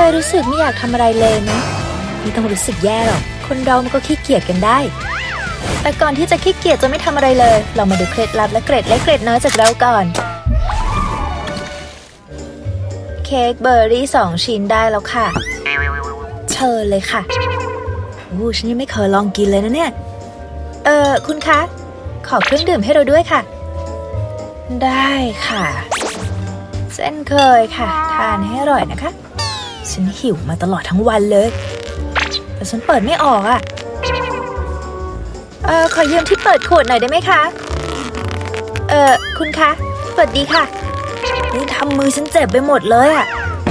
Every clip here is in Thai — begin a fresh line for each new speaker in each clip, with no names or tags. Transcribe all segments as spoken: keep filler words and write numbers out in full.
ยรู้สึกไม่อยากทำอะไรเลยนะไม่ต้องรู้สึกแย่หรอกคนเรามันก็ขี้เกียจกันได้แต่ก่อนที่จะขี้เกียจจะไม่ทำอะไรเลยเรามาดูเคล็ดลับและเกร็ดเล็กเกร็ดน้อยจากเราก่อนเค้กเบอร์รี่สองชิ้นได้แล้วค่ะเชิญเลยค่ะอู้ฉันยังไม่เคยลองกินเลยนะเนี่ยเออคุณคะขอเครื่องดื่มให้เราด้วยค่ะได้ค่ะเช่นเคยค่ะทานให้อร่อยนะคะฉันหิวมาตลอดทั้งวันเลยแต่ฉันเปิดไม่ออกอ่ะเออขอยืมที่เปิดขวดหน่อยได้ไหมคะเออคุณคะเปิดดีค่ะนี่ทำมือฉันเจ็บไปหมดเลยอ่ะ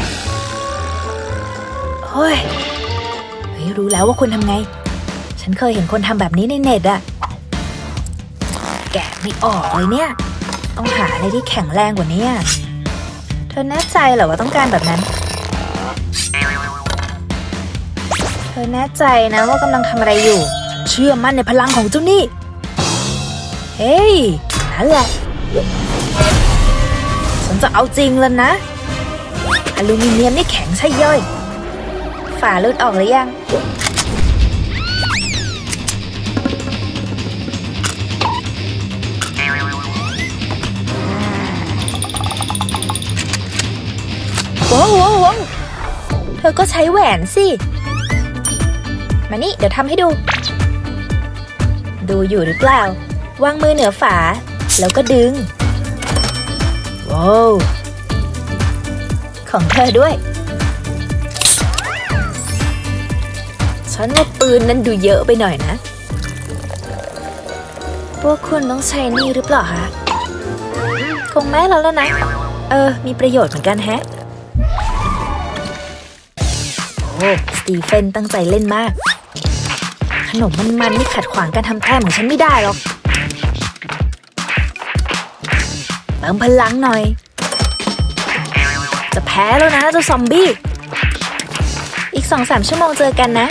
เฮ้ยเฮ้ยรู้แล้วว่าคุณทำไงฉันเคยเห็นคนทำแบบนี้ในเน็ตอ่ะแกะไม่ออกเลยเนี่ยต้องหาอะไรที่แข็งแรงกว่านี้เธอแน่ใจเหรอว่าต้องการแบบนั้นเธอแน่ใจนะว่ากำลังทำอะไรอยู่เชื่อมั่นในพลังของเจ้านี่เฮ้ยนั่นแหละฉันจะเอาจริงแล้วนะอลูมิเนียมนี่แข็งใช่ย่อยฝาหลุดออกหรือยังว้าวว้าวเธอก็ใช้แหวนสิมานี่เดี๋ยวทำให้ดูดูอยู่หรือเปล่าวางมือเหนือฝาแล้วก็ดึงว้าวของเธอด้วยฉันว่าปืนนั้นดูเยอะไปหน่อยนะพวกคุณต้องใช้นี่หรือเปล่าคะคงแม่แล้วแล้วนะเออมีประโยชน์เหมือนกันแฮะโอ้สตีเฟนตั้งใจเล่นมากขนมมันๆนี่ขัดขวางการทำแต้มของฉันไม่ได้หรอกเติมพลังหน่อยจะแพ้แล้วนะเจ้าซอมบี้อีก สองสาม ชั่วโมงเจอกันนะ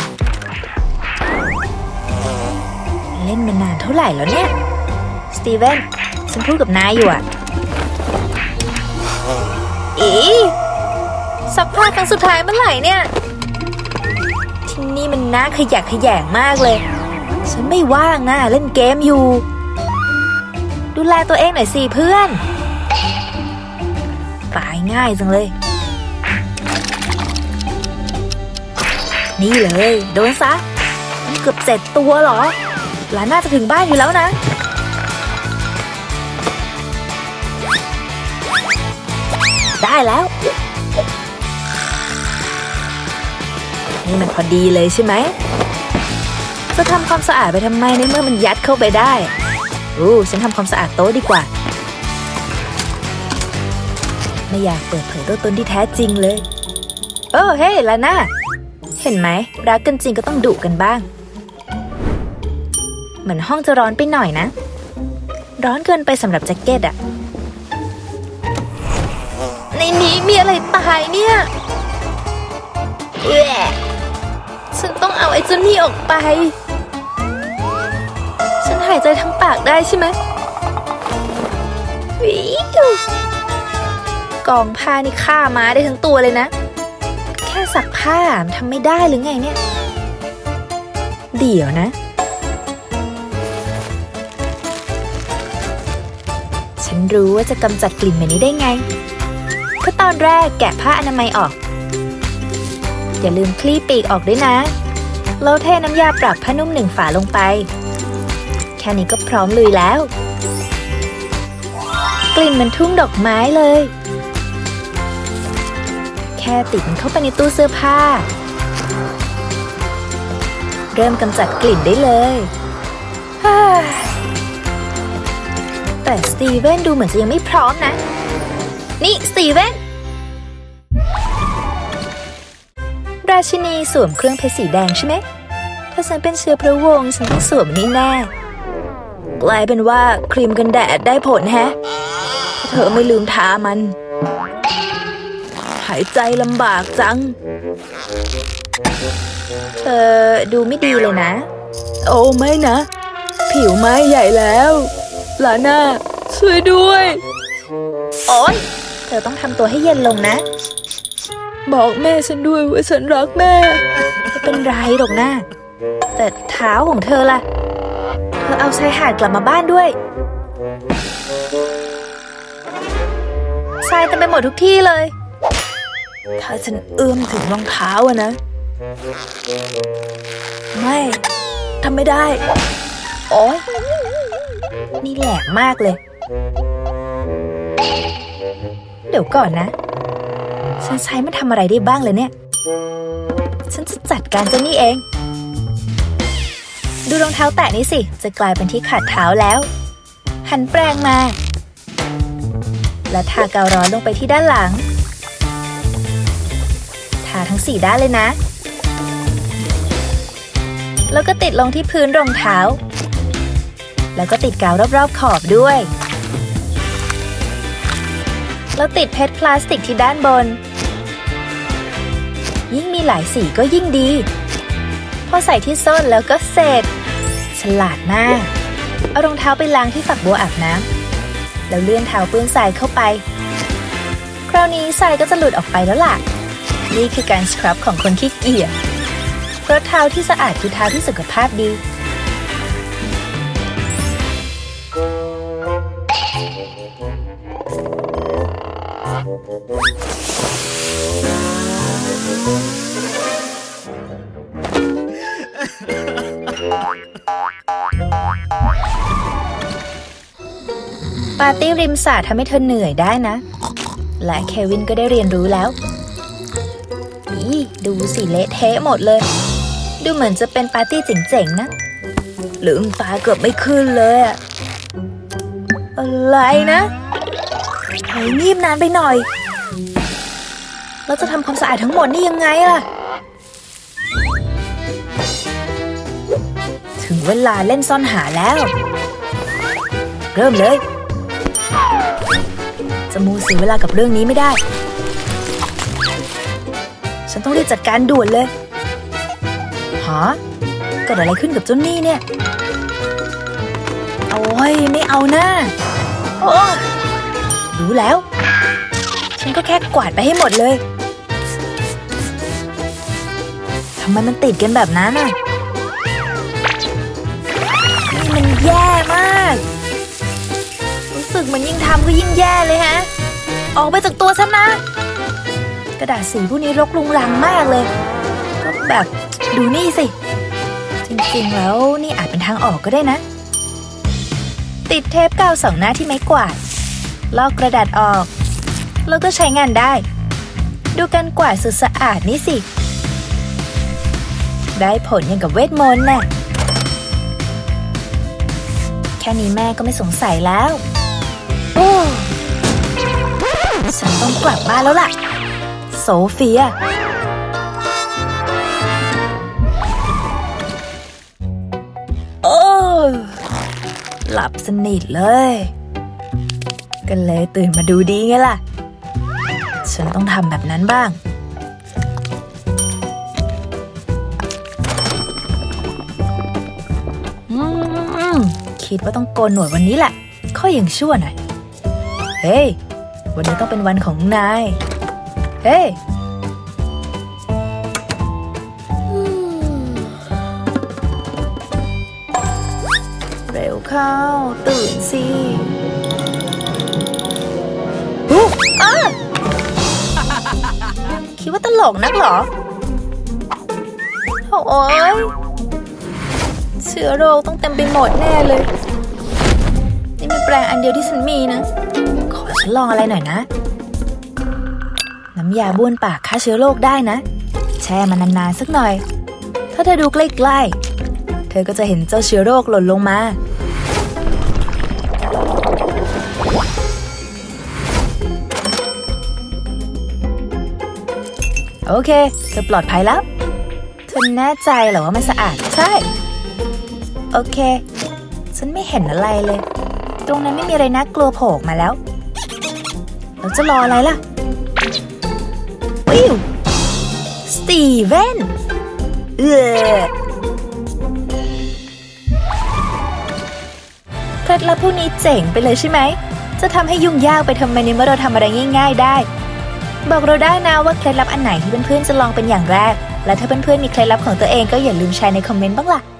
เล่นมานานเท่าไหร่แล้วเนี่ยสตีเวนฉันพูดกับนายอยู่อะอีซักผ้าครั้งสุดท้ายเมื่อไหร่เนี่ยที่นี่มันน่าขยะแขยงมากเลยฉันไม่ว่างนะเล่นเกมอยู่ดูแลตัวเองหน่อยสิเพื่อนตายง่ายจังเลยนี่เลยโดนซะมันเกือบเจ็ดตัวเหรอหลานน่าจะถึงบ้านอยู่แล้วนะได้แล้วนี่มันพอดีเลยใช่ไหมจะทำความสะอาดไปทำไมในเมื่อมันยัดเข้าไปได้อู้ฉันทำความสะอาดโต๊ะดีกว่าไม่อยากเปิดเผยตัวตนที่แท้จริงเลยโอ้เฮ้ลาน่าเห็นไหมรักกันจริงก็ต้องดุกันบ้างเหมือนห้องจะร้อนไปหน่อยนะร้อนเกินไปสำหรับแจ็คเก็ตอะในนี้มีอะไรตายเนี่ยเอ๊ะฉันต้องเอาไอ้เจ้านี่ออกไปฉันหายใจทั้งปากได้ใช่ไหมวิวกองผ้านี่ฆ่าม้าได้ทั้งตัวเลยนะแค่ซักผ้าทำไม่ได้หรือไงเนี่ยเดี๋ยวนะฉันรู้ว่าจะกำจัดกลิ่นแบบนี้ได้ไงก็ตอนแรกแกะผ้าอนามัยออกอย่าลืมคลี่ปีกออกด้วยนะแล้วเทน้ำยาปรับผ้านุ่มหนึ่งฝาลงไปแค่นี้ก็พร้อมลุยแล้วกลิ่นมันทุ่งดอกไม้เลยแค่ติดมันเข้าไปในตู้เสื้อผ้าเริ่มกำจัดกลิ่นได้เลยแต่สตีเวนดูเหมือนจะยังไม่พร้อมนะนี่สตีเวนราชินีสวมเครื่องเพชรสีแดงใช่ไหมถ้าฉันเป็นเชื้อพระวงศ์ฉันต้องสวมนี่แน่กลายเป็นว่าครีมกันแดดได้ผลแฮะเธอไม่ลืมทามันหายใจลำบากจังเธอดูไม่ดีเลยนะโอ้ไม่นะผิวไหม้ใหญ่แล้วลาน่าช่วยด้วยโอ๊ยเธอต้องทำตัวให้เย็นลงนะบอกแม่ฉันด้วยว่าฉันรักแม่ไม่เป็นไรหรอกนะแต่เท้าของเธอล่ะเธอเอาชายหาดกลับมาบ้านด้วยทรายเต็มไปหมดทุกที่เลยถ้าฉันเอื้อมถึงรองเท้าอะนะไม่ทำไม่ได้โอ๊ยนี่แหลกมากเลยเดี๋ยวก่อนนะฉันใช้มันทำอะไรได้บ้างเลยเนี่ยฉันจะจัดการเจ้านี่เองดูรองเท้าแตะนี้สิจะกลายเป็นที่ขัดเท้าแล้วหันแปรงมาและทากาวร้อนลงไปที่ด้านหลังทาทั้งสี่ด้านเลยนะแล้วก็ติดลงที่พื้นรองเท้าแล้วก็ติดกาวรอบๆขอบด้วยแล้วติดเพชรพลาสติกที่ด้านบนยิ่งมีหลายสีก็ยิ่งดีพอใส่ที่ส้นแล้วก็เสร็จฉลาดมากเอารองเท้าไปล้างที่ฝักบัวอาบน้ำแล้วเลื่อนเท้าเปื้อนทรายเข้าไปคราวนี้ทรายก็จะหลุดออกไปแล้วล่ะนี่คือการสครับของคนขี้เกียจเพราะเท้าที่สะอาดคือเท้าที่สุขภาพดีปาร์ตี้ริมสระทำให้เธอเหนื่อยได้นะและเควินก็ได้เรียนรู้แล้วนี่ดูสิเละเทะหมดเลยดูเหมือนจะเป็นปาร์ตี้เจ๋งๆนะลืมตาเกือบไม่ขึ้นเลยอะอะไรนะเฮ้ยงีบนานไปหน่อยเราจะทำความสะอาดทั้งหมดนี่ยังไงล่ะถึงเวลาเล่นซ่อนหาแล้วเริ่มเลยจะมัวเสียเวลากับเรื่องนี้ไม่ได้ฉันต้องรีบจัดการด่วนเลยฮะเกิดอะไรขึ้นกับเจ้านี่เนี่ยโอ้ยไม่เอาหน้าโอ้รู้แล้วฉันก็แค่กวาดไปให้หมดเลยทำไมมันติดกันแบบนั้นอ่ะนี่มันแย่มากรู้สึกมันยิ่งทำก็ยิ่งแย่เลยฮะออกไปจากตัวฉันนะกระดาษสีพวกนี้รกรุงรังมากเลยก็แบบดูนี่สิจริงๆแล้วนี่อาจเป็นทางออกก็ได้นะติดเทปกาวสองหน้าที่ไม้กวาดลอกกระดาษออกแล้วก็ใช้งานได้ดูกันกวาดสุดสะอาดนี่สิได้ผลอย่างกับเวทมนต์น่ะแค่นี้แม่ก็ไม่สงสัยแล้วโอ้ฉันต้องกลับบ้านแล้วล่ะโซเฟียโอ้หลับสนิทเลยก็เลยตื่นมาดูดีไงล่ะฉันต้องทำแบบนั้นบ้างอืมคิดว่าต้องโกนหนวดวันนี้แหละข้อยังชั่วหน่อยเฮ้ยวันนี้ต้องเป็นวันของนายเฮ้ยเร็วเข้าตื่นสิอู้อ้าคิดว่าตลกนักเหรอโอ้ยเชื้อโรคต้องเต็มไปหมดแน่เลยนี่มันแปรงอันเดียวที่ฉันมีนะขอฉันลองอะไรหน่อยนะน้ำยาบ้วนปากฆ่าเชื้อโรคได้นะแช่มันนานๆสักหน่อยถ้าเธอดูใกล้ๆเธอก็จะเห็นเจ้าเชื้อโรคหล่นลงมาโอเคเธอปลอดภัยแล้วเธอแน่ใจเหรอว่ามันสะอาดใช่โอเคฉันไม่เห็นอะไรเลยตรงนั้นไม่มีอะไรน่ากลัวโผล่มาแล้วเราจะรออะไรล่ะวิวสตีเวนเออเคล็ดลับพวกนี้เจ๋งไปเลยใช่ไหมจะทำให้ยุ่งยากไปทำไมในเมื่อเราทำอะไรง่ายๆได้บอกเราได้นะว่าเคล็ดลับอันไหนที่เพื่อนๆจะลองเป็นอย่างแรกและถ้าเพื่อนๆมีเคล็ดลับของตัวเองก็อย่าลืมแชร์ในคอมเมนต์บ้างล่ะ